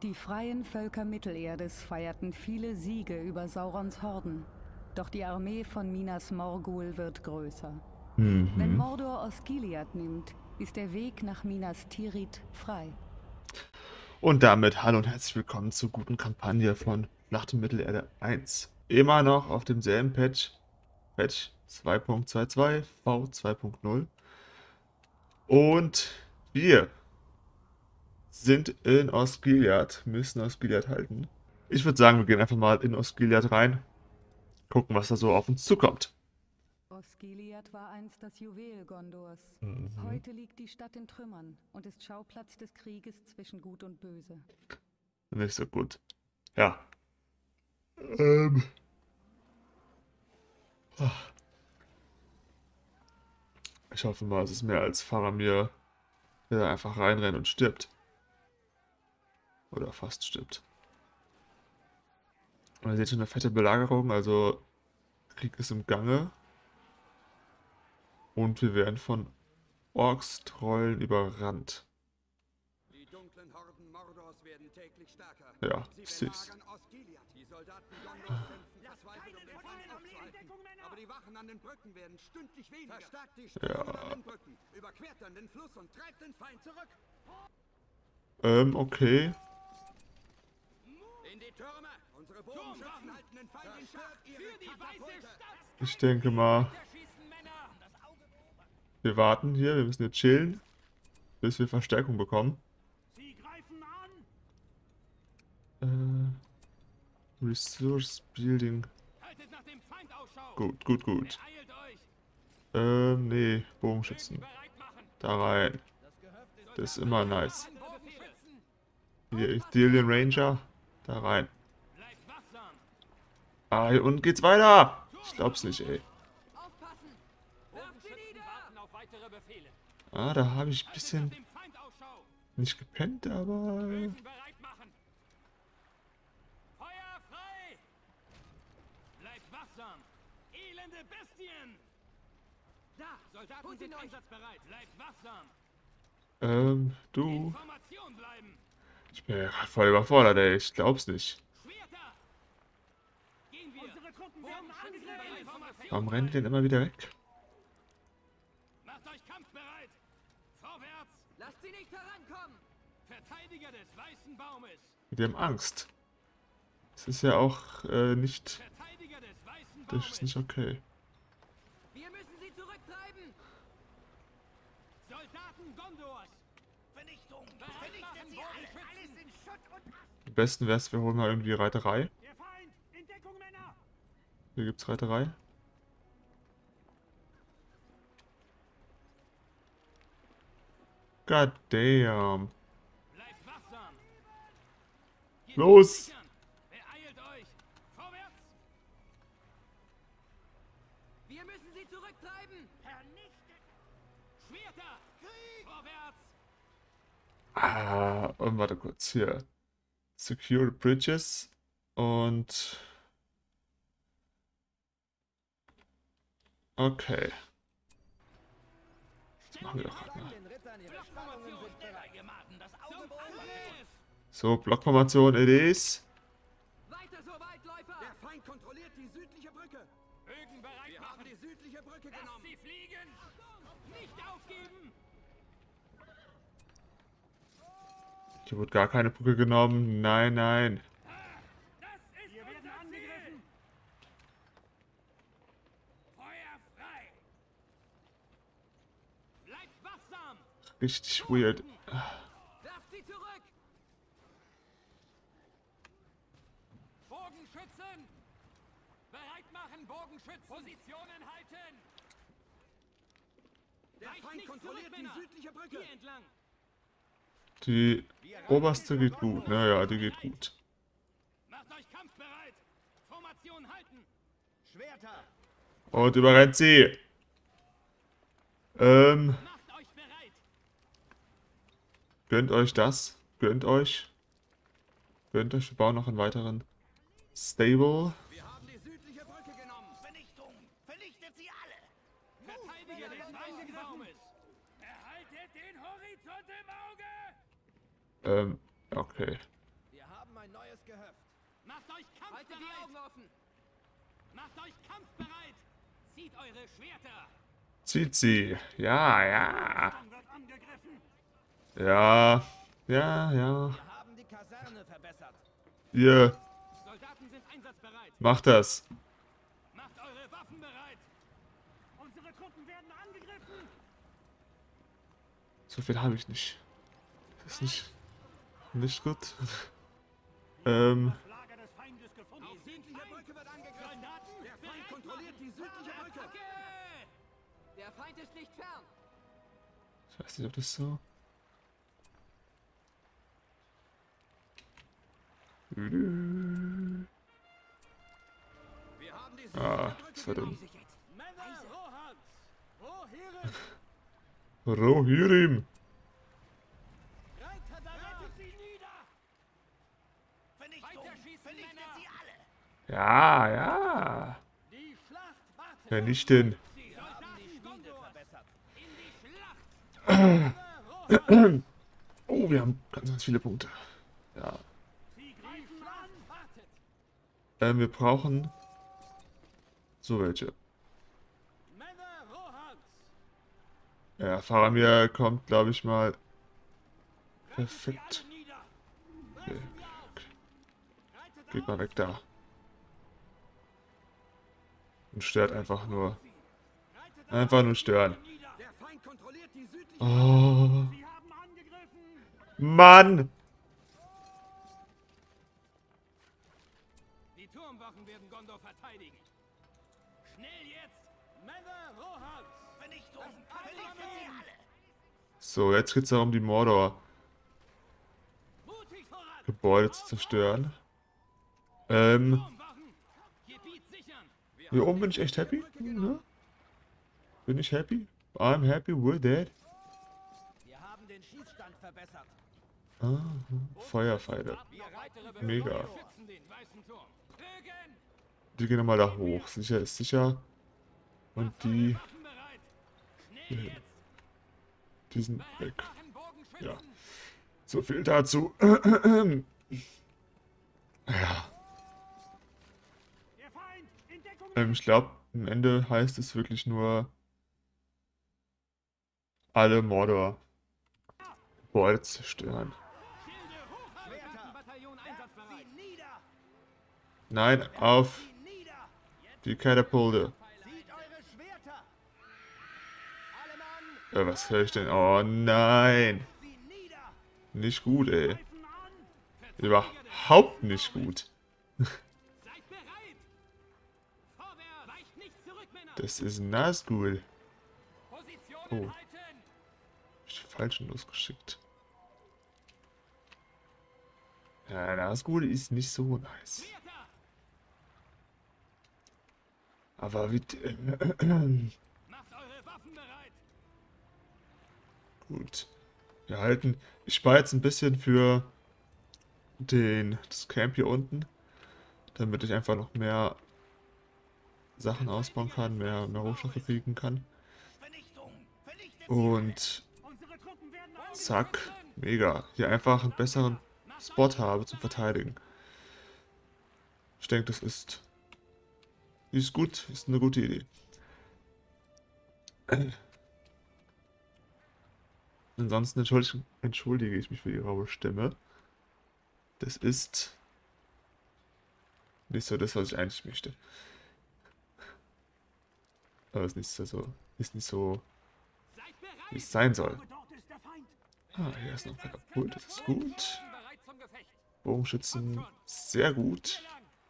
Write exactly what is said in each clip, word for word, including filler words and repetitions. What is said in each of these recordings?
Die freien Völker Mittelerdes feierten viele Siege über Saurons Horden. Doch die Armee von Minas Morgul wird größer. Wenn Mhm. Mordor Osgiliath nimmt, ist der Weg nach Minas Tirith frei. Und damit hallo und herzlich willkommen zur guten Kampagne von Schlacht um Mittelerde eins. Immer noch auf demselben Patch, Patch zwei Punkt zweiundzwanzig V zwei Punkt null. Und wir sind in Osgiliath, müssen Osgiliath halten. Ich würde sagen, wir gehen einfach mal in Osgiliath rein, gucken, was da so auf uns zukommt. Osgiliath war einst das Juwel Gondors. Mhm. Heute liegt die Stadt in Trümmern und ist Schauplatz des Krieges zwischen Gut und Böse. Nicht so gut. Ja. Ähm. Ich hoffe mal, es ist mehr als Faramir, der einfach reinrennt und stirbt. Oder fast stirbt. Und ihr seht schon eine fette Belagerung, also Krieg ist im Gange. Und wir werden von Orks, Trollen überrannt. Die dunklen Horden Mordors werden täglich stärker. Ja, Sie ich seh's. belagern Osgiliath. Die Soldaten Gondors kämpfen verzweifelt, um den Feind aufzuhalten. Aber die Wachen an den Brücken werden stündlich weniger. Verstärkt die Stellungen an Ja. den Brücken. Überquert dann den Fluss und treibt den Feind zurück. Ähm, okay. In die Türme. Unsere Bogenschützen halten den Feind in Schach. Für die weiße Stadt. Ich denke mal, wir warten hier. Wir müssen jetzt chillen, bis wir Verstärkung bekommen. Sie greifen an. Äh, Resource Building. Haltet nach dem Feind Ausschau. Gut, gut, gut. Beeilt euch. Ähm, nee, Bogenschützen. Bereit machen. Da rein. Das Gehöft ist Das ist immer nice. Bogenschützen. Hier, Ithilien Ranger. Da rein. Bleibt wachsam. Ah, hier unten geht's weiter. Ich glaub's nicht, ey. Aufpassen. Werft sie nieder. Warten auf weitere Befehle. Ah, da habe ich ein Haltet nach bisschen dem Feind Ausschau. nicht gepennt, aber... Bögen bereit machen. Feuer frei. Bleibt wachsam. Elende Bestien. Da, Soldaten sind einsatzbereit. Bleibt wachsam. Ähm, du. Information bleiben. Ich bin ja grad voll überfordert, ey. Ich glaub's nicht. Schwerter. Gehen wir. Unsere Truppen werden angegriffen. Warum rennen die denn immer wieder weg? Macht euch kampfbereit. Vorwärts. Lasst sie nicht herankommen. Verteidiger des weißen Baumes. Die haben Angst. Das ist ja auch äh, nicht... Verteidiger des weißen Das Baumes. ist nicht okay. Wir müssen sie zurücktreiben. Soldaten Gondors. Vernichtung. Vernichtet sie alle. Alles in Schutt und Asche. Am besten wär's, wir holen mal irgendwie Reiterei. Der Feind. In Deckung, Männer. Hier gibt's Reiterei. God damn. Bleibt wachsam. Geht Los! sichern. Beeilt euch. Vorwärts. Wir müssen sie zurücktreiben. Vernichtet. Schwerter. Krieg. Vorwärts. Ah, und warte kurz, hier. Secure the bridges. Und... Okay. Das machen wir doch halt mal. So, Blockformation, it is. Weiter so, Waldläufer! Der Feind kontrolliert die südliche Brücke. Bögen bereit Wir machen die südliche Brücke Lass genommen. Sie fliegen! Nicht aufgeben! Hier wurde gar keine Brücke genommen. Nein, nein. Das ist Wir werden angegriffen! Feuer frei! Bleibt wachsam! Richtig weird. Werft sie zurück! Bogenschützen! Bereit machen, Bogenschützen! Positionen halten! Der Feind kontrolliert die südliche Brücke! Hier entlang! Die oberste geht gut. Naja, die geht gut. Macht euch kampfbereit! Formation halten! Schwerter! Und überrennt sie. Ähm, Macht euch bereit! gönnt euch das. Gönnt euch. Gönnt euch. Wir bauen noch einen weiteren Stable. Wir haben die südliche Brücke genommen! Vernichtung! Vernichtet sie alle! Verteidiger des weißen Baumes! Erhaltet den Horizont im Auge! Ähm, okay. Haltet die Augen offen! Macht euch kampfbereit! Zieht eure Schwerter! Zieht sie. Ja, ja. Ja. Ja, ja. Wir haben die Kaserne verbessert. Ihr Soldaten sind einsatzbereit. macht das. Macht eure Waffen bereit. Unsere Truppen werden angegriffen. So viel habe ich nicht. Das ist nicht, nicht gut. ähm, Das Lager des Feindes gefunden. Die südliche Brücke wird angegriffen. Soldaten, der Feind kontrolliert die südliche Brücke. Der Feind ist nicht fern. ich weiß nicht, ob das so... Wir haben die südliche Ah, Brücke das war dumm. genossen. Männer Rohans! Rohirrim! Rohirrim! Reiter, da rettet sie nieder! Vernichtung! Vernichtet sie alle! Ja, ja. Die Schlacht wartet! Wenn nicht denn. Wir haben die Schmiede verbessert! In die Schlacht! Oh, wir haben ganz, ganz viele Punkte. Ja. Sie greifen an! Wartet! Ähm, wir brauchen so welche. Männer Rohans! Ja, Faramir kommt, glaube ich mal. Perfekt. Nieder! Okay. Geht mal weg da. Und stört einfach nur. Einfach nur stören. Der Feind kontrolliert die südliche Oh. Sie haben angegriffen! Mann! Die Turmwachen werden Gondor verteidigen. Schnell jetzt! Männer Rohans! Vernichtung! Vernichtet sie alle! So, jetzt geht's darum, die Mordor Mutig voran! Gebäude zu zerstören. Ähm, Turmwachen! Gebiet sichern! Wir hier oben bin ich echt happy. Ja. Bin ich happy? I'm happy with that. Wir haben den Schießstand verbessert. Ah, Feuerpfeile. Wir weitere Mega. Befehle schützen den weißen Turm. Bögen! Die gehen nochmal da hoch. Sicher ist sicher. Und die, Waffen bereit! Schnell jetzt! die sind weg. Bewachen Bogenschützen! Ja. So viel dazu. Ja. Der Feind! In Deckung! Ähm, ich glaube, am Ende heißt es wirklich nur alle Mordor Gebäude zerstören. Schilde hoch! Schwerter! einsatzbereit! Sie nieder! Nein, auf Sie nieder! die Katapulte. Zieht eure Schwerter! Alle Mann! Äh, was höre ich denn? Oh nein. Sie nieder! Nicht gut, ey. Greifen an! Überhaupt nicht gut. Seid bereit! Vorwärts! Weicht nicht zurück, Männer! Das ist Nazgul. Positionen Oh. halten! Ich hab falschen losgeschickt. Ja, Nazgul ist nicht so nice. Schwerter! Aber wie... Macht eure Waffen bereit! Gut. Wir halten... Ich spare jetzt ein bisschen für den, das Camp hier unten, damit ich einfach noch mehr Sachen ausbauen kann, mehr, mehr Rohstoffe kriegen kann. Vernichtung! Vernichtet Und Unsere Truppen werden zack, mega. Hier einfach einen besseren Spot habe zum Verteidigen. Ich denke, das ist, ist gut, ist eine gute Idee. Ansonsten entschuldige, entschuldige ich mich für die raue Stimme. Das ist nicht so das, was ich eigentlich möchte. Aber es ist nicht so, ist nicht so, Seid bereit! wie es sein soll. Dort ist der Feind! Ah, hier ist noch ein Katapult, das ist gut. Bereit zum Gefecht! Bogenschützen, sehr gut.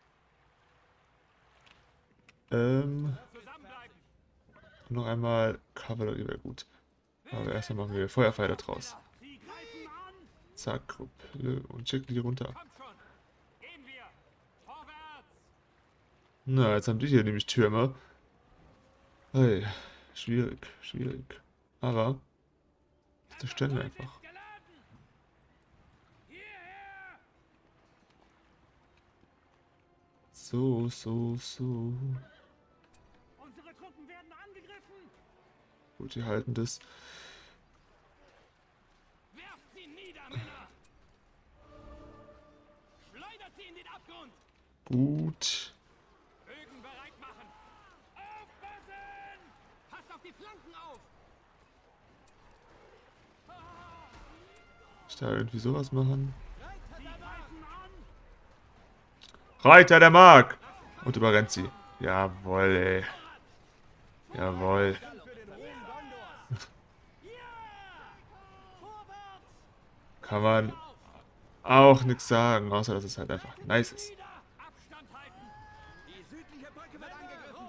Lang! Ähm, Zusammenbleiben! noch einmal Kavallerie wäre gut. Aber erstmal machen wir Feuerpfeile draus. Sie greifen an! Zack, Gruppe und schicken die runter. Kommt schon! Gehen wir! Vorwärts! Na, jetzt haben die hier nämlich Türme. Hey, schwierig, schwierig. Aber, das zerstören wir einfach. Geladen! Hierher! So, so, so. Unsere Truppen werden angegriffen! Gut, die halten das. Werft sie nieder, Männer! Schleudert sie in den Abgrund! Gut. Bögen bereit machen. Aufpassen! Passt auf die Flanken auf! Ich da irgendwie sowas machen? Sie greifen an! Reiter der Mark! Und überrennt sie. Jawohl, ey. Jawohl. Kann man auch nichts sagen, außer dass es halt einfach nice ist. Abstand halten! Die südliche Brücke wird angegriffen!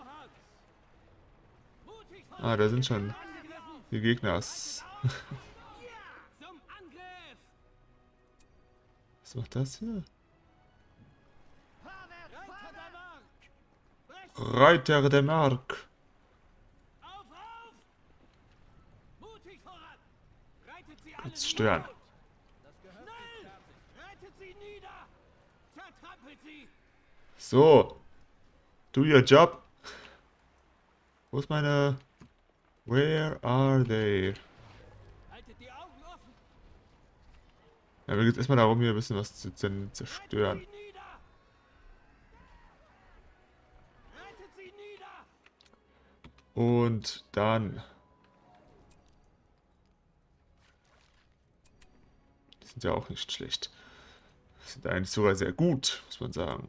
Mutig vor- Ah, da sind schon die Gegner. Was Zum Angriff! macht das hier? Reiter der Mark! Brecht Reiter der Mark. auf, auf! Mutig voran! Reitet sie alle Kurz stören. nieder! Schnell! Reitet sie nieder! Zertrampelt sie! So. Do your job. Wo ist meine... Where are they? Haltet die Augen offen! Ja, mir geht es erstmal darum, hier ein bisschen was zu zerstören. Sie nieder! Reitet sie nieder! Und dann... Die sind ja auch nicht schlecht. Die sind eigentlich sogar sehr gut, muss man sagen.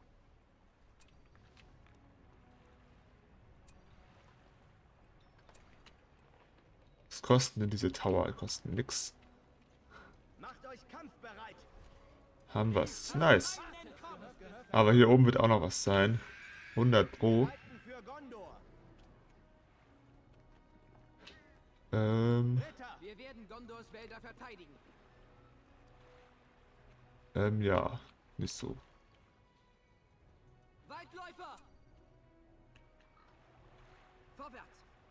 Was kosten denn diese Tower? Die kosten nix. Macht euch kampfbereit! Haben was. Nice. Aber hier oben wird auch noch was sein. hundert pro. Reiten für Gondor! Ähm, Ritter! Wir werden Gondors Wälder verteidigen! ähm, ja. Nicht so. Weitläufer! Vorwärts!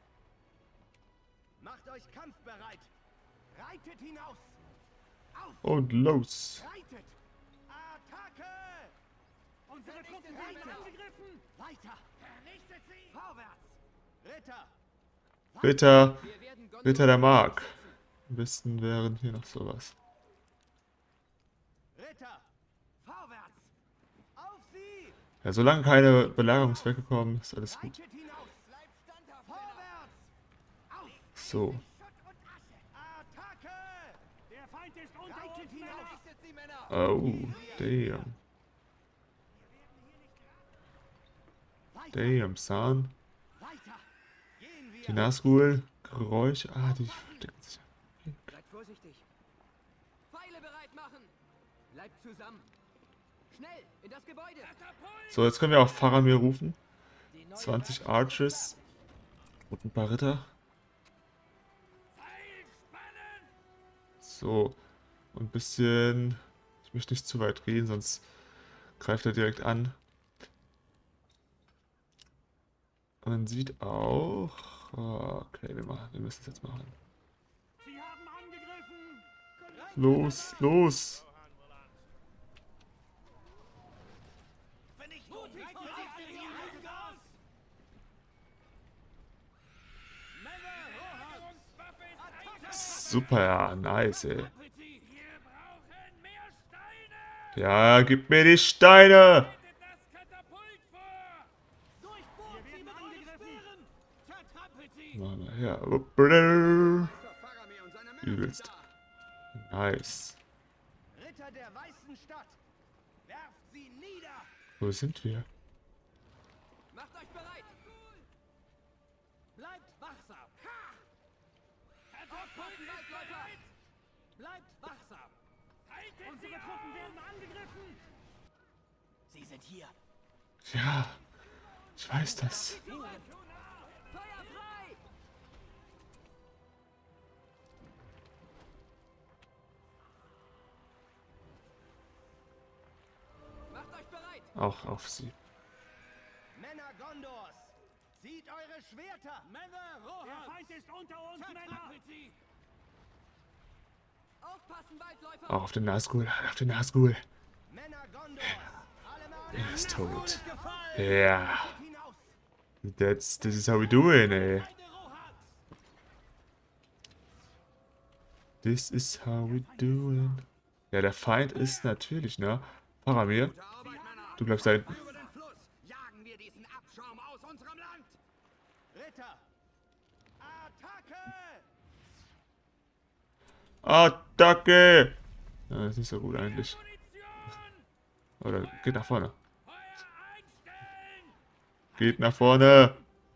Macht euch kampfbereit! Reitet hinaus! Auf! Und los. Reitet! Attacke! Unsere Truppen werden angegriffen! Weiter! Vernichtet sie! Vorwärts! Ritter! Ritter. Wir werden Gondor Ritter der Mark. Am besten wären hier noch sowas. Ritter! Vorwärts! Auf sie! Ja, solange keine Belagerungswerke kommen, ist alles gut. Reitet hinaus! Bleibt standhaft! Vorwärts! Auf! So. Schutt und Asche! Attacke! Der Feind ist unter uns, Männer! Vernichtet sie, Männer! Oh, damn. Weiter! Damn, son. Weiter! Gehen wir! Die Nazgul. Geräusche. Ah, die verstecken sich. Seid vorsichtig! Pfeile bereit machen! Bleibt zusammen! Schnell! In das Gebäude! So, jetzt können wir auch Faramir rufen. zwanzig Archers. Und ein paar Ritter. So. Und ein bisschen... Ich möchte nicht zu weit gehen, sonst greift er direkt an. Man sieht auch... Oh, okay, wir, machen, wir müssen es jetzt machen. Sie haben angegriffen! Los, los! Vernichtung! Mutig vor alle die Augen aus! Männer, Rohans! Attacke! Super, ja, nice, ey. Trampelt sie! Wir brauchen mehr Steine! Ja, gib mir die Steine! Haltet das Katapult vor! Durchbohrt sie mit euren Speeren! Zertrampelt sie! Machen wir her. Upprrr. Übelst. Nice. Ritter der weißen Stadt! Werft sie nieder! Wo sind wir? Macht euch bereit! Bleibt wachsam! Aufpassen, Waldläufer! Bleibt wachsam! Unsere Truppen werden angegriffen! Sie sind hier! Ja, ich weiß das. Feuer frei! Macht euch bereit! Auch auf sie. Männer Gondors! Zieht eure Schwerter! Männer Rohans! Der Feind ist unter uns, Männer! Sie. Aufpassen, Waldläufer! Auch auf den Nazgul, auf den Nazgul. Männer Gondors! Alle Mann! Er ist tot. Gefallen! Ja, Hinaus! that's, this is how we do it, ey. Beide Rohans! This is how we do it. Ja, der Feind ist natürlich, ne? Faramir. Du bleibst da hinten. Über den Fluss jagen wir diesen Abschaum aus unserem Land. Ritter! Attacke! Attacke! Ja, das ist nicht so gut eigentlich. Oder geht nach vorne. Geht nach vorne!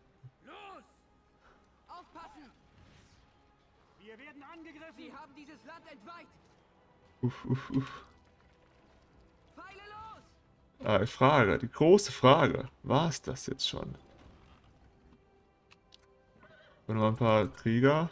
Aufpassen! Wir werden angegriffen! Sie haben dieses Land entweiht! Uff, uff, uff. Pfeile los! Ah, die Frage, die große Frage. War es das jetzt schon? Und noch ein paar Krieger.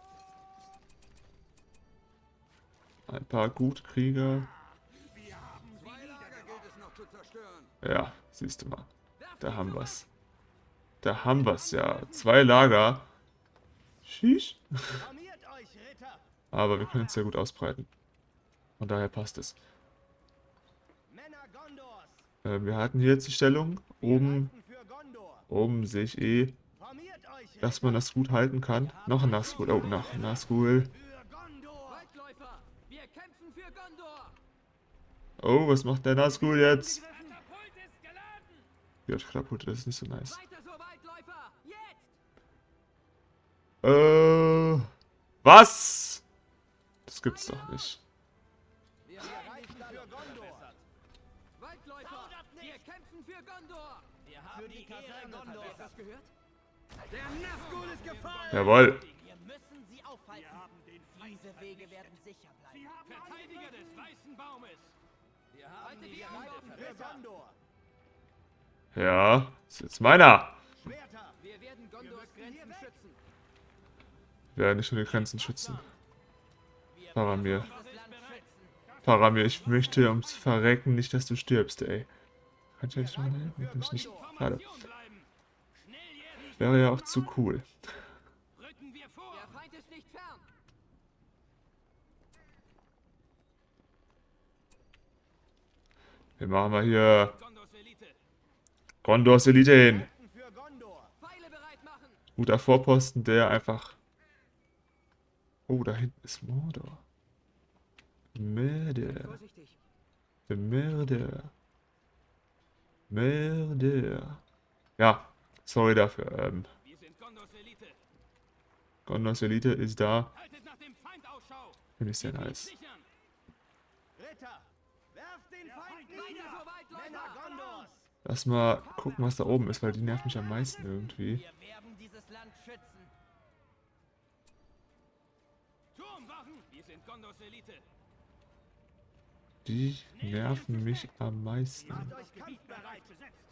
Ein paar gute Krieger. Zwei Lager gilt es noch zu zerstören. Ja, siehst du mal. Da haben wir's. Da haben wir's, ja. Zwei Lager. Sheesh. Formiert euch, Ritter! Aber wir können es sehr gut ausbreiten. Von daher passt es. Männer Gondors! Äh, wir hatten hier jetzt die Stellung. Oben, Reiten für Gondor! oben sehe ich eh, Formiert euch, Ritter! dass man das gut halten kann. Noch ein Nazgul. Oh, noch ein Nazgul. Für Gondor! Waldläufer! Wir kämpfen für Gondor! Oh, was macht der Nazgul jetzt? Katapult ist geladen! Ja, Katapult, das ist nicht so nice. Weiter so, Waldläufer! Jetzt! Äh, was? Das gibt's doch nicht. Wir Reiten für Gondor! Waldläufer! Wir kämpfen für Gondor! Wir haben Für die Ehre Gondors! Hast du das gehört? Der Nazgul ist gefallen! Jawohl. Wir müssen sie aufhalten. Diese Wege werden sicher bleiben. Verteidiger des Weißen Baumes! Wir haben die Augen Für Gondor! Ja, ist jetzt meiner. Schwerter! Wir werden Gondors Grenzen schützen. Wir werden nicht nur die Grenzen schützen. Faramir. Dieses Land schützen. Faramir, ich möchte ums Verrecken nicht, dass du stirbst, ey. Kann ich eigentlich mal helfen? Kann ich nicht. Schade. Wäre ja auch zu cool. Rücken wir vor! Der Feind ist nicht fern! Wir machen mal hier Gondors Elite! Gondors Elite hin. Reiten für Gondor! Pfeile bereit machen! Guter Vorposten, der einfach... Oh, da hinten ist Mordor. Mörder. Vorsichtig! Mörder. Mörder. Ja, sorry dafür. Ähm, Wir sind Gondors Elite! Gondors Elite ist da. Haltet nach dem Feind Ausschau! Finde ich sehr nice. Sichern! Ritter! Werft den Feind Weiter nieder! so, Männer Waldläufer! Gondors! Lass mal gucken, was da oben ist, weil die nervt mich am meisten irgendwie. Wir werden dieses Land schützen. Turmwachen! Wir sind Gondors Elite! Die nerven mich am meisten. Macht euch kampfbereit!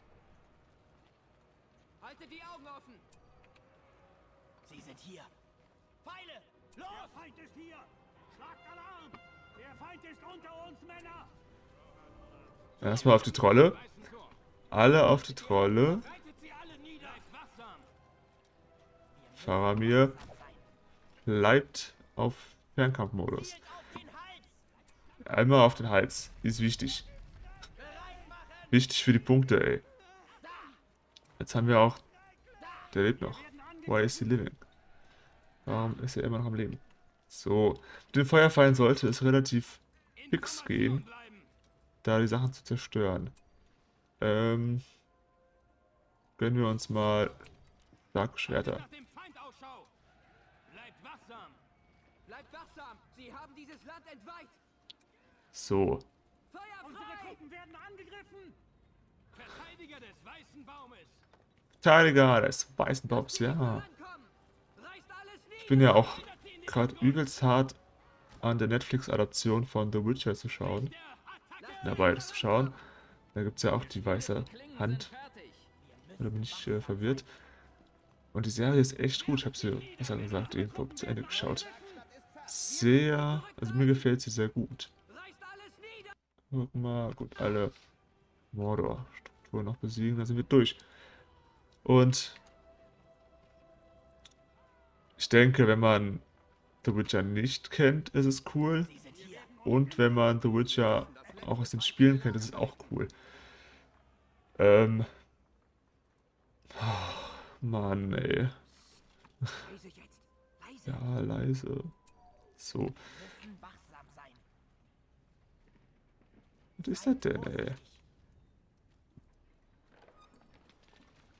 Haltet die Augen offen! Sie sind hier. Pfeile! Los! Der Feind ist hier! Schlagt Alarm! Der Feind ist unter uns, Männer! Erstmal auf die Trolle. Weißen Tor! Alle auf die Trolle. Reitet sie alle nieder! Bleibt wachsam! Faramir bleibt auf Fernkampfmodus. Auf den Hals. Einmal auf den Hals. Die ist wichtig. Wichtig für die Punkte, ey. Jetzt haben wir auch... Der lebt noch. Why is he living? Warum ist er immer noch am Leben? So. Mit den Feuerpfeilen sollte es relativ fix gehen, Bleiben! da die Sachen zu zerstören. Ähm... Gönnen wir uns mal starke Schwerter. Nach dem Feind Ausschau! Bleibt wachsam! Bleibt wachsam! Sie haben dieses Land entweiht! So. Feuer frei! Truppen werden angegriffen! Verteidiger des Weißen Baumes! Verteidiger des weißen Bobs, ja. Vorankommen! Reißt alles nieder! Ich bin ja auch gerade übelst hart an der Netflix-Adaption von The Witcher zu schauen. Dabei das zu schauen. Da gibt es ja auch die weiße Hand. Da bin ich äh, verwirrt. Und die Serie ist echt gut. Ich habe sie, besser gesagt, irgendwo zu Ende geschaut. Sehr, also mir gefällt sie sehr gut. Reißt alles nieder! Guck mal, gut, alle Mordor-Strukturen noch besiegen, dann sind wir durch. Und ich denke, wenn man The Witcher nicht kennt, ist es cool. Und wenn man The Witcher auch aus den Spielen kennt, ist es auch cool. Ähm. Oh, Mann, ey. Leise jetzt! Leise! Ja, leise. So. Müssen wachsam. wachsam sein. Was ist das denn, ey?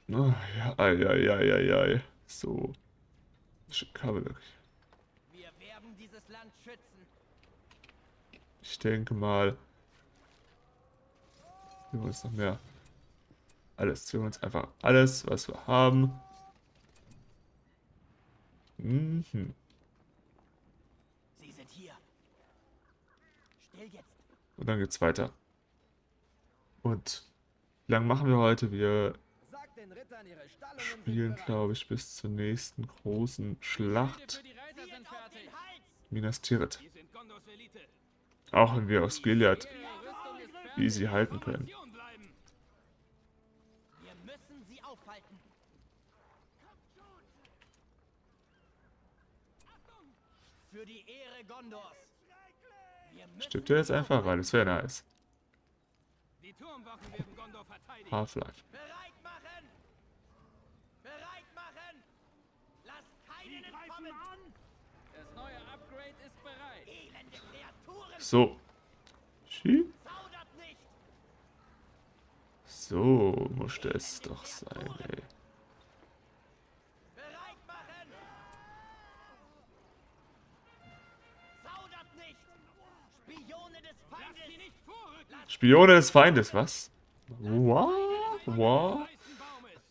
Oh, ja, ei, ei, ei, ei, ei. So. Kavallerie. Wir werden dieses Land schützen. Ich denke mal. Wir holen uns noch mehr. Alles. Wir holen uns einfach alles, was wir haben. Mhm. Sie sind hier. Still jetzt. Und dann geht's weiter. Und wie lange machen wir heute? Wir Sagt den Rittern, ihre Stallungen spielen, glaube ich, bis zur nächsten großen Schlacht. Minas Tirith. Wir sind Gondors Elite. Auch wenn wir aus Gilead easy halten können. Wir müssen sie aufhalten. Für die Ehre Gondors. Wir müssen Stirbt er jetzt einfach rein? Das wäre nice. Die Turmwachen werden Gondor verteidigen. Half-Life. bereit machen. Bereit machen. Lasst keinen Sie greifen entkommen. an! Das neue Upgrade ist bereit. Elende Kreaturen. So. Schieb. Zaudert nicht. So musste es doch sein, ey. Bereit machen. Zaudert nicht. Spione des Feindes. Sie nicht vorrücken. Spione des Feindes, was? Wow, wow. Weißen Baumes.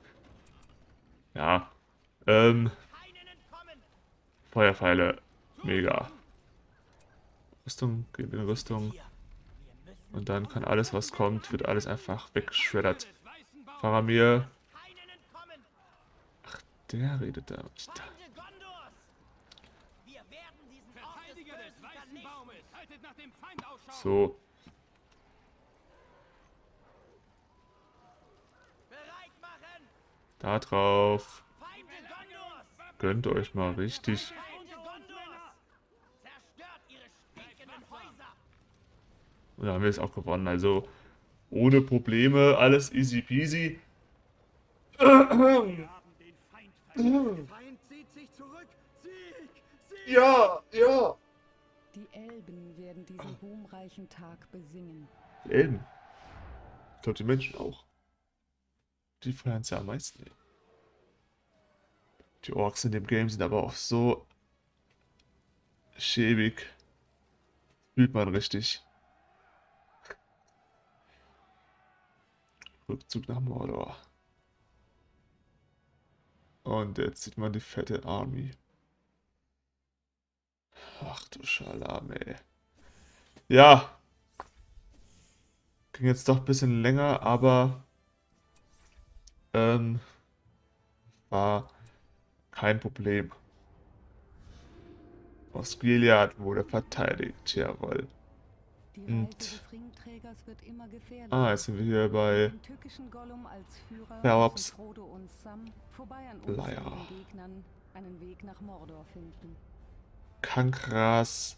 Ja. Ähm, Keinen entkommen. Feuerpfeile. Mega. Rüstung, geht in Rüstung. Hier. Wir müssen Und dann kann alles, was kommt, wird alles einfach weggeschreddert. Des weißen Baumes. Faramir. keinen entkommen. Der redet da. Feinde Gondors. Wir werden diesen Ort des Verteidiger des Bösen weißen vernichten. Baumes. Haltet nach dem Feind Ausschau. So. Bereit machen. Da drauf. Feinde Gondors. Gönnt euch mal richtig. Feinde Gondors. Zerstört ihre stinkenden Häuser. Und da haben wir es auch gewonnen. Also ohne Probleme. Alles easy peasy. Wir haben den Feind vernichtet. Feind zieht sich zurück. Sieg! Sieg! Ja, ja. Die Elben werden diesen ruhmreichen Tag besingen. Die Elben. Ich glaube, die Menschen auch. Die feiern es ja am meisten. Ey. Die Orks in dem Game sind aber auch so schäbig. Fühlt man richtig. Rückzug nach Mordor. Und jetzt sieht man die fette Army. Ach du Schalam, ey. Ja. Ging jetzt doch ein bisschen länger, aber ähm, war kein Problem. Osgiliath wurde verteidigt, jawohl. Die Und- Reise des Ringträgers wird immer gefährlicher. Ah, jetzt sind wir hier bei Mit dem tückischen Gollum als Führer Theops. müssen Frodo und Sam vorbei an Leier. unzähligen Gegnern einen Weg nach Mordor finden. Kankras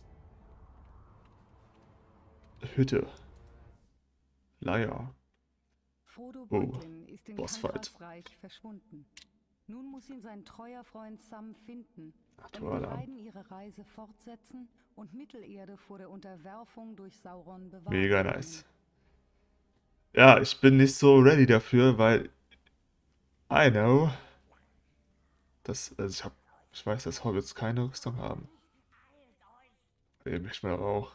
Hütte. Leier. Frodo Oh, Beutlin ist in Bossfight. Kankras Reich verschwunden. Nun muss ihn sein treuer Freund Sam finden, damit die Toller. beiden ihre Reise fortsetzen und Mittelerde vor der Unterwerfung durch Sauron bewahren. Mega können. nice. Ja, ich bin nicht so ready dafür, weil I know, dass, also ich hab, ich weiß, dass Hobbits keine Rüstung haben. Eben, ich mal auch.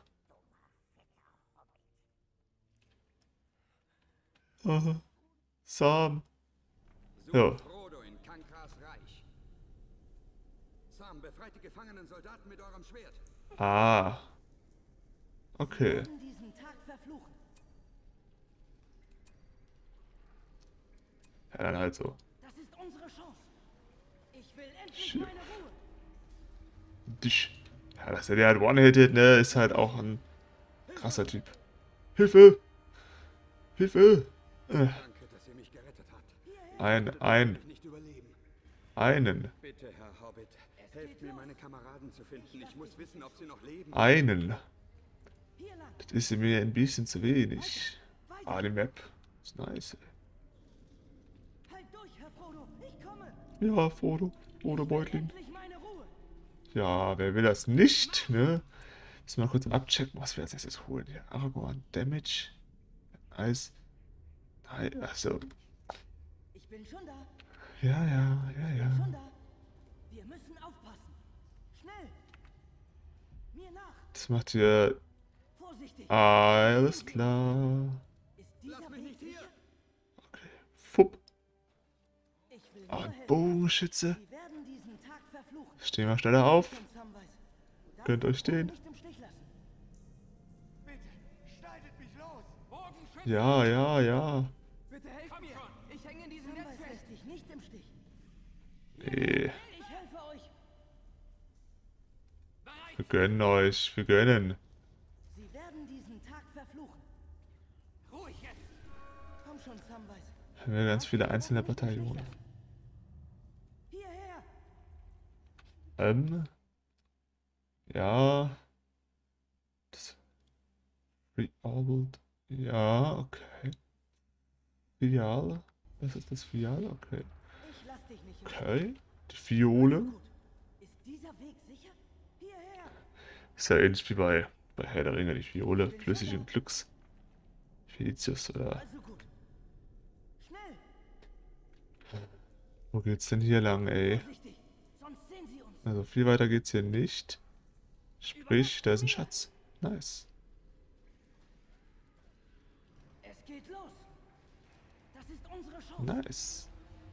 Aha. Sam. Sucht Ja. Frodo in Kankras Reich. Sam, befreit die gefangenen Soldaten mit eurem Schwert. Ah. Okay. werden diesen Tag verfluchen. Ja, dann halt so. Das ist unsere Chance. Ich will endlich Shit. meine Ruhe. Dich. Ja, dass er der halt one-hitted, ne, ist halt auch ein krasser Typ. Hilfe! Hilfe! Äh, Danke, dass ihr mich gerettet habt. ein, ein, Ich nicht überleben. einen, Bitte, Herr Hobbit, helft mir, meine Kameraden zu finden. Ich muss wissen, ob sie noch leben. einen. Hier lang. Das ist mir ein bisschen zu wenig. Ah, die Map ist nice. Halt durch, Herr Frodo. Ich komme. Ja, Frodo, Frodo Beutlin. Endlich meine Ruhe. Ja, wer will das nicht, ne? Müssen wir mal kurz abchecken, was wir als nächstes holen. Hier, Aragorn, Damage, Eis. Nein, also, Ich Ich bin schon da. Ja, ja, ja, Ich ja. bin schon da. Wir müssen aufpassen. Schnell. Mir nach. Das macht ihr Vorsichtig. alles klar. Ist dieser Weg sicher? Okay. Fupp. Ich will Oh, nur ein helfen. Bogenschütze. Sie werden diesen Tag verfluchen. Stehen wir schneller auf. Von Samwise. Du Könnt darfst euch stehen. nicht im Stich lassen. Bitte, schneidet mich los! Bogenschützen! Ja, ja, ja. Bitte helft mir! Ich hänge in diesem Netz Samwise fest! lässt dich nicht im Stich. Nee. Ich helfe euch. Wir gönnen euch. Wir gönnen. Sie werden diesen Tag verfluchen. Ruhig jetzt! Komm schon, Samwise. Haben wir ganz viele einzelne Bataillone. Hierher. Ähm. Ja. Das. Reorbed. Ja, okay. Vial. Was ist das Vial? Okay. Ich lass dich nicht im Okay. Die Viole. Gut. Ist dieser Weg sicher? Hierher. Ist ja ähnlich wie bei, bei Herr der Ringe, die Viole. Flüssigen Glücks. Felicius oder. Also gut. Schnell. Wo geht's denn hier lang, ey? Vorsichtig. Sonst sehen sie uns. Also viel weiter geht's hier nicht. Sprich, da ist ein Schatz. Nice. Es geht los. Das ist unsere Chance. Nice.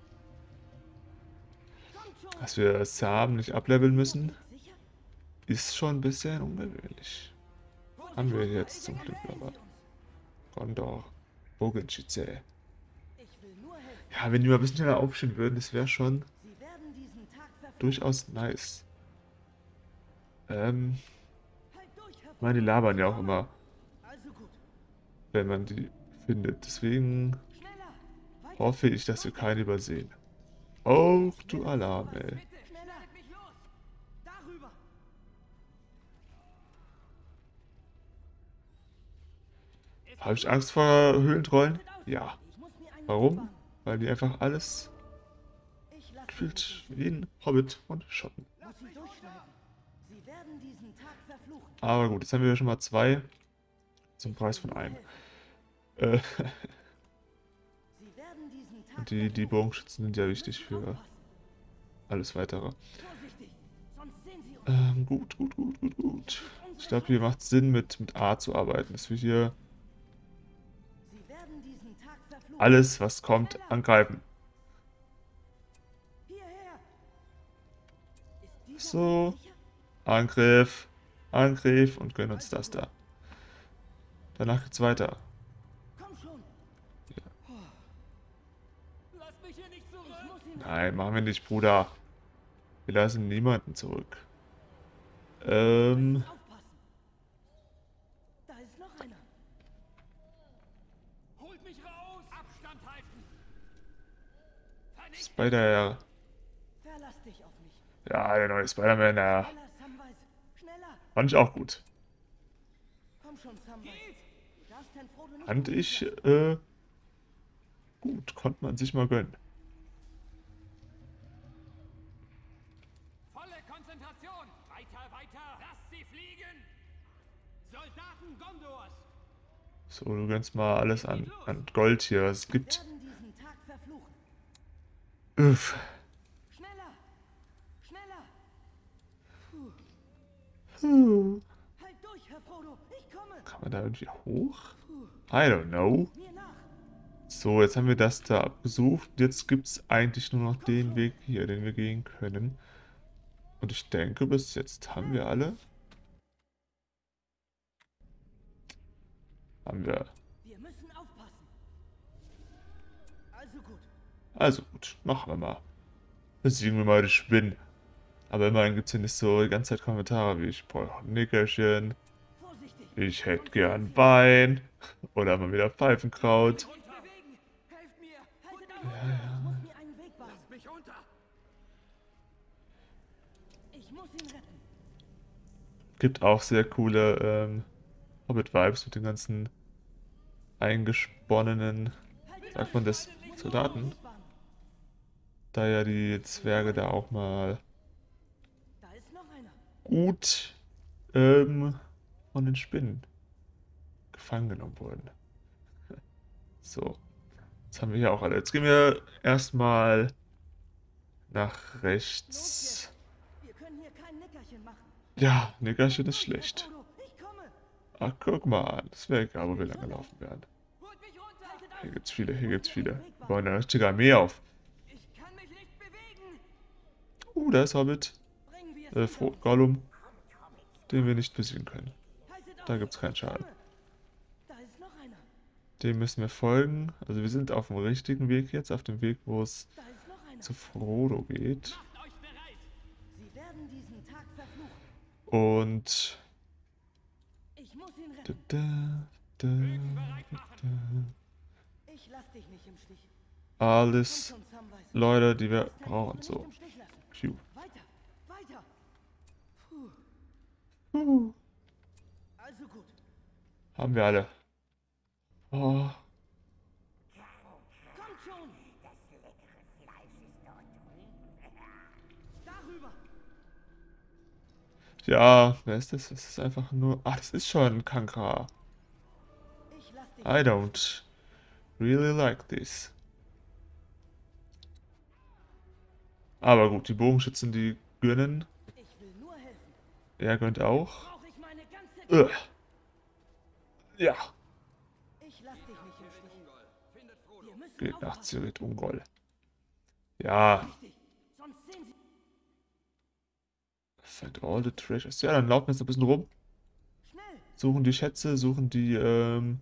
Kommt schon. Dass wir Samen nicht ableveln müssen, Sicher? ist schon ein bisschen ungewöhnlich. Haben wir jetzt zum Glück aber. Gondor. Bogenschütze. Ich will nur helfen. Ja, wenn die mal ein bisschen schneller aufstehen würden, das wäre schon Sie werden diesen Tag verfluchen. durchaus nice. Ähm, Halt durch, Herr ich meine, die labern ja auch immer, Also gut. wenn man die findet. Deswegen Schneller. Weiter. hoffe ich, dass wir keine übersehen. Oh, du Alarm, ey. Bitte! Schneller. Schneidet mich los! Darüber. Habe ich Angst vor Höhlentrollen? Ja. Ich muss mir einen Weg Warum? bahnen. Weil die einfach alles Ich lass gefühlt dich nicht wie ein Hobbit und Schotten. Muss sie durchschneiden. Sie werden diesen Tag verfluchen. Aber gut, jetzt haben wir schon mal zwei zum Preis von einem. Äh, Sie werden diesen Tag und die, die verfluchen. Bogenschützen sind ja wichtig Müssen für aufpassen. alles weitere. Vorsichtig. Sonst sehen sie uns. Ähm, gut, gut, gut, gut, gut. Ich glaube, hier macht es Sinn, mit, mit A zu arbeiten, dass wir hier Sie werden diesen Tag verfluchen. alles, was kommt, angreifen. Hierher. Ist dieser So. Weg sicher? Angriff, Angriff und gönnen uns das da. Danach geht's weiter. Komm schon. Lass mich hier nicht zurück! Ich muss ihn Nein, machen wir nicht, Bruder. Wir lassen niemanden zurück. Ähm, aufpassen. Da ist noch einer. Holt mich raus! Abstand halten! Vernichtet! Spider. Verlass dich auf mich. Ja, der neue Spider-Man, der Schneller, Samwise. Schneller. fand ich auch gut. Komm schon, Samwise. Du darfst Herrn Frodo nicht Fand im ich, Stich lassen. äh, gut. Konnte man sich mal gönnen. Volle Konzentration! Weiter, weiter! Lasst sie fliegen! Soldaten Gondors! So, du gönnst mal alles an, an Gold hier, was es Sie gibt. werden diesen Tag verfluchen. Uff. Schneller. Schneller. Hm. Halt durch, Herr Frodo. Ich komme. Kann man da irgendwie hoch? I don't know. Mir nach. So, jetzt haben wir das da abgesucht. Jetzt gibt es eigentlich nur noch den Weg hier, den wir gehen können. Und ich denke, bis jetzt haben wir alle. Haben wir. Wir müssen aufpassen. Also gut. Also gut, machen wir mal. Besiegen wir mal die Spinnen. Aber immerhin gibt es hier nicht so die ganze Zeit Kommentare wie ich brauche ein Nickerchen, Vorsichtig. ich hätte gern Wein oder mal wieder Pfeifenkraut. Nicht bewegen! Helft mir! Haltet auf. Ich muss mir einen Weg bahnen. Lasst mich unter! Ich muss ihn retten. Gibt auch sehr coole ähm, Hobbit-Vibes mit den ganzen eingesponnenen, Haltet sagt man das, Soldaten. Weg bahnen. Da ja die Zwerge da auch mal Da ist noch einer. gut ähm, von den Spinnen gefangen genommen wurden. So, Jetzt haben wir hier auch alle. Jetzt gehen wir erstmal nach Los rechts. jetzt. Wir können hier kein Nickerchen machen. Ja, Nickerchen ist Durch, Herr schlecht. Frodo. Ich komme. Ach, guck mal. Das wäre egal, wo wir lange laufen werden. Holt mich runter! Haltet auf. Hier gibt's viele, hier gibt's Ich muss mir viele. einen Weg Wir bauen bahnen. eine richtige Armee auf. Ich kann mich nicht bewegen! Uh, da ist Hobbit. Bringen wir es Äh, hinter Fro uns. Gollum. Den wir nicht besiegen können. Haltet auf. Da gibt's keinen Ich Schaden. komme. Da ist noch einer. Dem müssen wir folgen. Also wir sind auf dem richtigen Weg jetzt. Auf dem Weg, wo es Da ist noch einer. zu Frodo geht. Macht euch bereit! Sie werden diesen Tag verfluchen. Und... Ich muss ihn Da, retten. da, da, da. Ich lass dich nicht im Stich. Alles Komm schon, Samwise. Leute, die wir Lass dein brauchen. Frodo So. nicht im Stich lassen. Phew. Weiter, weiter. Puh. Uh, Also gut. haben wir alle. Oh, Kommt schon. Darüber. ja, wer ist das? Das ist einfach nur... Ach, das ist schon Kankra. Ich lass dich. I don't really like this. Aber gut, die Bogenschützen, die gönnen. Ich will nur helfen. Er gönnt auch. Brauche ich meine ganze. Ugh. Ja, Ich lass dich nicht im Stich. Findet Frodo! Wir müssen geht nach aufpassen. Zirit Ungol. Ja, Richtig. Sonst sehen sie. find all the treasures. Ja, dann laufen wir jetzt ein bisschen rum. Schnell. Suchen die Schätze, suchen die ähm,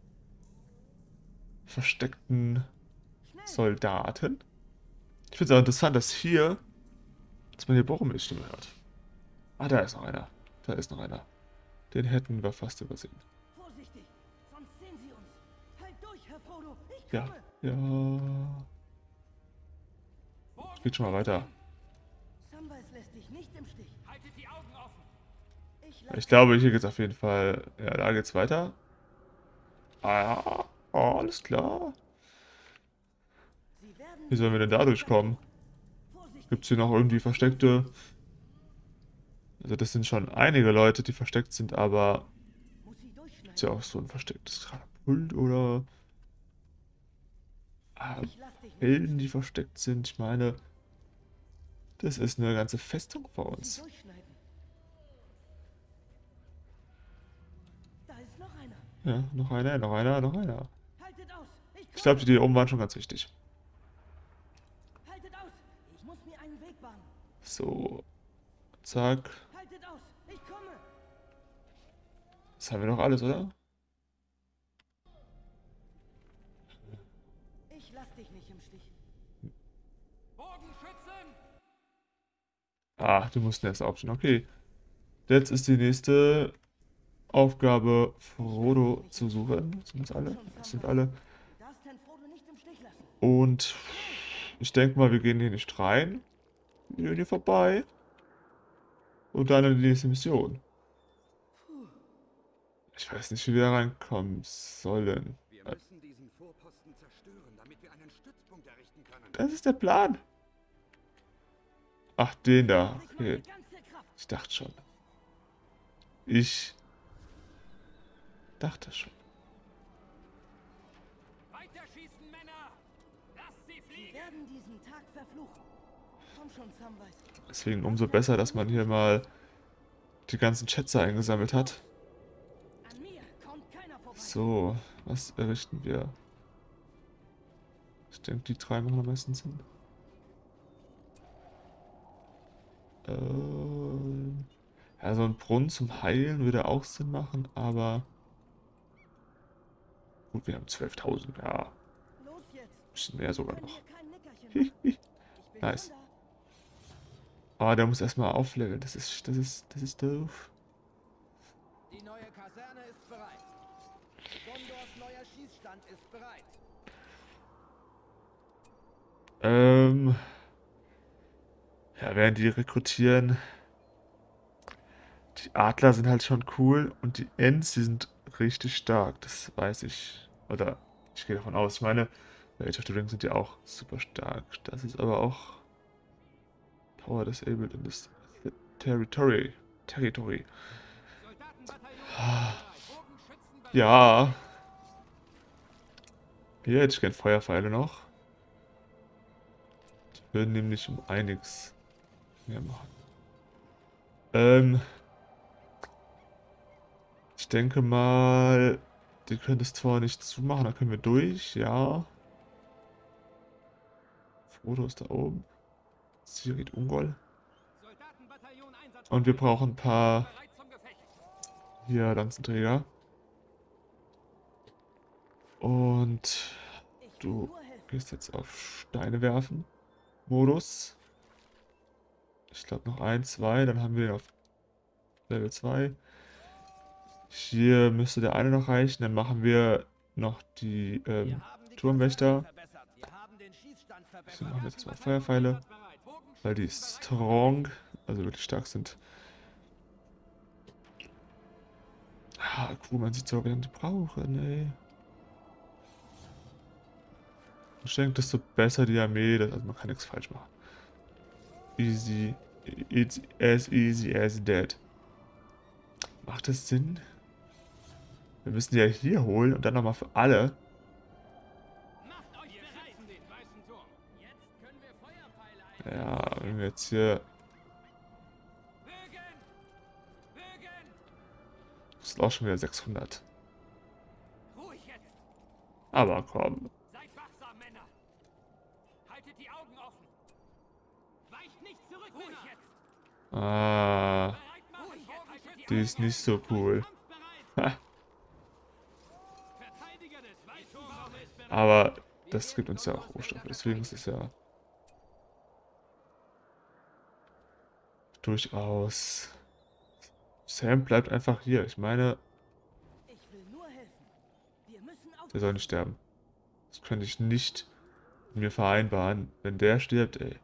versteckten Schnell. Soldaten. Ich finde es auch interessant, dass hier, dass man hier Boromirs Stimme hört. Ah, da ist noch einer. Da ist noch einer. Den hätten wir fast übersehen. Vorsichtig. Sonst sehen sie uns. Halt durch, Herr Frodo. Ich Ja, komme. ja. Geht schon mal weiter. Samwise lässt dich nicht im Stich. Haltet die Augen offen! Ich lass Ich glaube, hier geht's auf jeden Fall. Ja, da geht's weiter. Ah, oh, alles klar. Sie werden Wie sollen wir denn da durchkommen? Vorsichtig. Gibt's hier noch irgendwie versteckte? Also das sind schon einige Leute, die versteckt sind, aber Muss sie durchschneiden. ist ja auch so ein verstecktes Katapult oder ah, Ich lass dich nicht Helden, die versteckt sind. Ich meine, das ist eine ganze Festung vor sie uns. durchschneiden. Da ist noch einer. Ja, noch einer, noch einer, noch einer. Haltet aus. Ich komme. Ich glaube, die, die hier oben waren schon ganz wichtig. Haltet aus. Ich muss mir einen Weg bahnen. So, zack. Haltet aus. Ich komme. Das haben wir doch alles, oder? Ich lass dich nicht im Stich. Bogenschützen! Ah, du musst erst aufstehen. Okay. Jetzt ist die nächste Aufgabe, Frodo zu suchen. Sind das alle? Das sind alle. Du darfst Herrn Frodo nicht im Stich lassen. Und ich denke mal, wir gehen hier nicht rein. Wir gehen hier vorbei. Und dann in die nächste Mission. Ich weiß nicht, wie wir da reinkommen sollen. Wir müssen diesen Vorposten zerstören, damit wir einen Stützpunkt errichten können. Das ist der Plan. Ach, den da. Ich meine Okay. ganze Kraft. Ich dachte schon. Ich dachte schon. Weiterschießen, Männer! Lasst sie Sie fliegen! werden diesen Tag verfluchen. Komm schon, Samwise. Deswegen umso besser, dass man hier mal die ganzen Schätze eingesammelt hat. An mir kommt keiner vorbei. So, was errichten wir? Ich denke, die drei machen am meisten Sinn. Ähm, ja, so ein Brunnen zum Heilen würde auch Sinn machen, aber gut, wir haben zwölftausend, ja, Los jetzt. ein bisschen mehr sogar Können noch. hier kein Nickerchen machen. Ich bin Nice. schon da. Ah, der muss erstmal aufleveln, das ist, das ist, das ist doof. Die neue Kaserne ist bereit. Gondors neuer Schießstand ist bereit. Ähm, ja, werden die rekrutieren. Die Adler sind halt schon cool und die Ents, die sind richtig stark, das weiß ich. Oder ich gehe davon aus. Ich meine, bei Age of the Ring sind die auch super stark. Das ist aber auch Power disabled in this territory. Territory. Soldatenbataillon bereit! Bogenschützen bereit! Ja. Hier hätte ich gern Feuerpfeile noch. Die würden nämlich um einiges mehr machen. Ähm. Ich denke mal, die können das Tor nicht zumachen, da können wir durch, ja. Frodo ist da oben. Sirit Ungol. Und wir brauchen ein paar hier Lanzenträger. Und du gehst jetzt auf Steine werfen. Modus. Ich glaube noch ein, zwei, dann haben wir ihn auf Level zwei. Hier müsste der eine noch reichen, dann machen wir noch die ähm, Turmwächter. So, machen wir jetzt mal Feuerpfeile, weil die strong, also wirklich stark sind. Ah, cool, man sieht so, wie lange die brauchen, ey. Ich denke, desto besser die Armee, das, also man kann nichts falsch machen. Easy, it's as easy as that. Macht das Sinn? Wir müssen die ja hier holen und dann nochmal für alle. Ja, wenn wir jetzt hier... Das ist auch schon wieder sechshundert. Aber komm. Seid wachsam, Männer. Haltet die Augen offen. Weicht nicht zurück, Männer. Ah, die ist nicht so cool. Ha. Aber das gibt uns ja auch Rohstoffe, deswegen ist es ja durchaus... Sam bleibt einfach hier. Ich meine, Ich will nur helfen. Wir müssen der aufpassen. soll nicht sterben. Das könnte ich nicht mit mir vereinbaren. Wenn der stirbt, ey.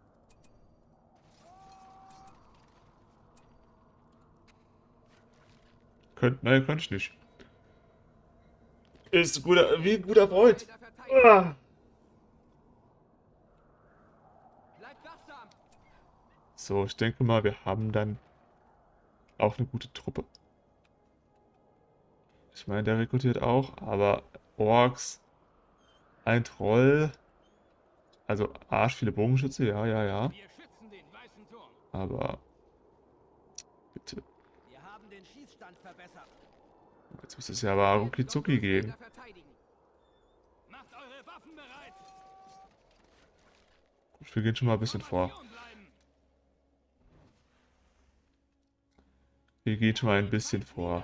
Könnt, nein, könnte ich nicht. Ist ein guter, wie ein guter Freund. Ah. Bleibt wachsam. So, ich denke mal, wir haben dann auch eine gute Truppe. Ich meine, der rekrutiert auch, aber Orks, ein Troll, also arsch viele Bogenschütze, ja, ja, ja. Wir schützen den weißen Turm. Aber bitte, Wir haben den Schießstand verbessert. jetzt muss es ja aber rucki zucki gehen. Verteidigen. Macht eure Waffen bereit. Gut, wir gehen schon mal ein bisschen vor. Bleiben. Wir gehen schon mal ein bisschen vor.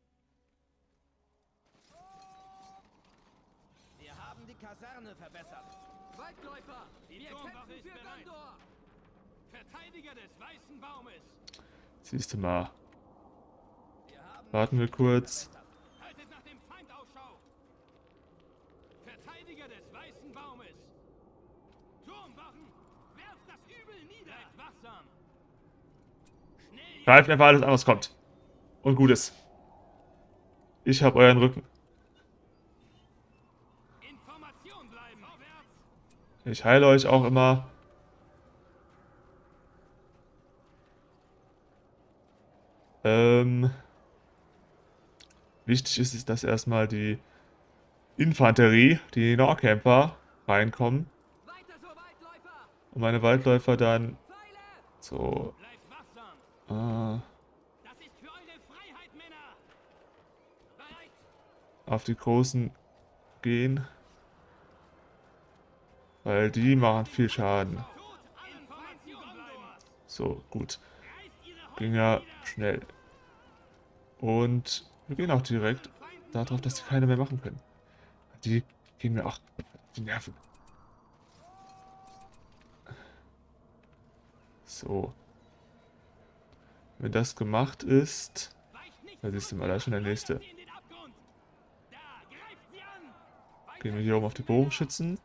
Wir haben die Kaserne verbessert. Waldläufer. Die Wir Turmwache kämpfen ist für bereit. Gondor. Verteidiger des weißen Baumes. Siehst du mal. Wir haben Warten wir kurz. Haltet nach dem Feind Ausschau. Verteidiger des weißen Baumes. Turmwachen. Werft das Übel nieder. Bleibt wachsam. Schnell. Greift einfach alles an, was kommt. Und Gutes. Ich habe euren Rücken. Information bleiben. Vorwärts. Ich heile euch auch immer. Ähm, wichtig ist es, dass erstmal die Infanterie, die Nahkämpfer, reinkommen. Weiter so, Waldläufer. Und meine Waldläufer dann Pfeile. so Bleibt wachsam. äh, Das ist für eure Freiheit, Männer. Bereit. auf die Großen gehen. Weil die machen viel Schaden. Tot allen Information bleiben. So, gut. Reißt ihre Ging ja schnell. Und wir gehen auch direkt darauf, dass die keine mehr machen können. Die gehen mir auch die Nerven. So. Wenn das gemacht ist, dann siehst du mal, da ist schon der nächste. in den Abgrund. Da, greift sie an. Gehen wir hier oben auf die Bogenschützen.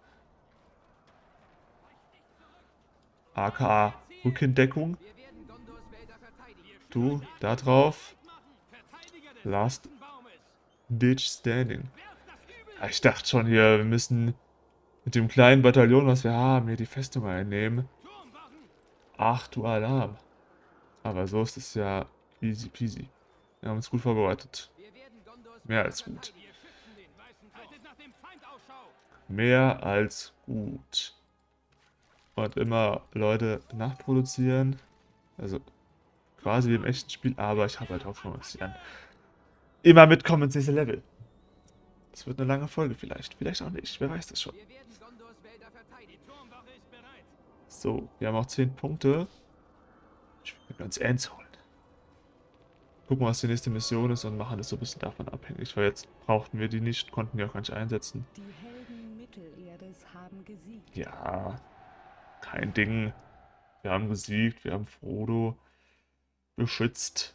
aka Rückendeckung. Wir werden Gondors Wälder verteidigen. Du, da drauf. Verteidiger des Last weißen Baumes. Ditch Standing. Werft das Übel. Ja, ich dachte schon hier, wir müssen mit dem kleinen Bataillon, was wir haben, hier die Festung einnehmen. Turmwachen. Ach du Alarm. Aber so ist es ja easy peasy. Wir haben uns gut vorbereitet. Wir werden Gondors Mehr Wälder als gut. verteidigen. Wir schützen den weißen Turm. Haltet nach dem Feind Ausschau. mehr als gut. Und immer Leute nachproduzieren. Also quasi wie im echten Spiel, aber ich habe halt Hoffnung, dass sie dann immer mitkommen ins nächste Level. Das wird eine lange Folge vielleicht. Vielleicht auch nicht. Wer weiß das schon. Wir werden Gondors Wälder verteidigen. Die Turmwache ist bereit. So, wir haben auch zehn Punkte. Ich will uns Ends holen. Gucken, was die nächste Mission ist und machen das so ein bisschen davon abhängig. Weil jetzt brauchten wir die nicht, konnten die auch gar nicht einsetzen. Die Helden Mittelerdes haben gesiegt. Ja, kein Ding. Wir haben gesiegt, wir haben Frodo beschützt.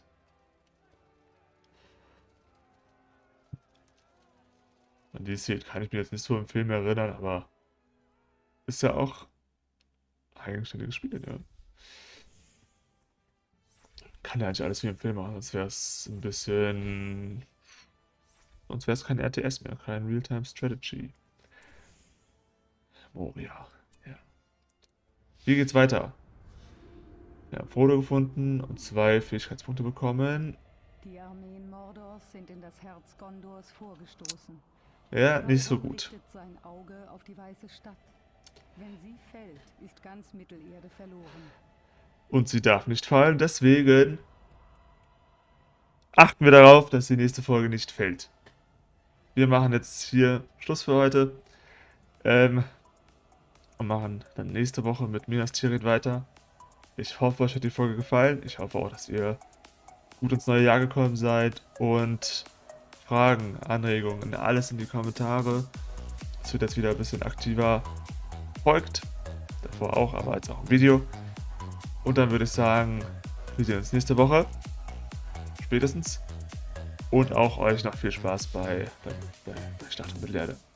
An die Szene kann ich mich jetzt nicht so im Film erinnern, aber ist ja auch ein eigenständiges Spiel, ja. Kann ja eigentlich alles wie im Film machen, sonst wäre es ein bisschen... Sonst wäre es kein R T S mehr, kein Real-Time Strategy. Moria, ja. Wie geht's weiter? Wir haben Frodo gefunden und zwei Fähigkeitspunkte bekommen. Die Armeen Mordors sind in das Herz Gondors vorgestoßen. Ja, nicht so Sauron gut. richtet sein Auge auf die weiße Stadt. Wenn sie fällt, ist ganz Mittelerde verloren. Und sie darf nicht fallen, deswegen achten wir darauf, dass die nächste Folge nicht fällt. Wir machen jetzt hier Schluss für heute. Ähm, und machen dann nächste Woche mit Minas Tirith weiter. Ich hoffe, euch hat die Folge gefallen. Ich hoffe auch, dass ihr gut ins neue Jahr gekommen seid. Und Fragen, Anregungen, alles in die Kommentare. Es wird jetzt wieder ein bisschen aktiver. Folgt. Davor auch, aber jetzt auch im Video. Und dann würde ich sagen, wir sehen uns nächste Woche. Spätestens. Und auch euch noch viel Spaß bei, bei, bei, bei Schlacht um Mittelerde.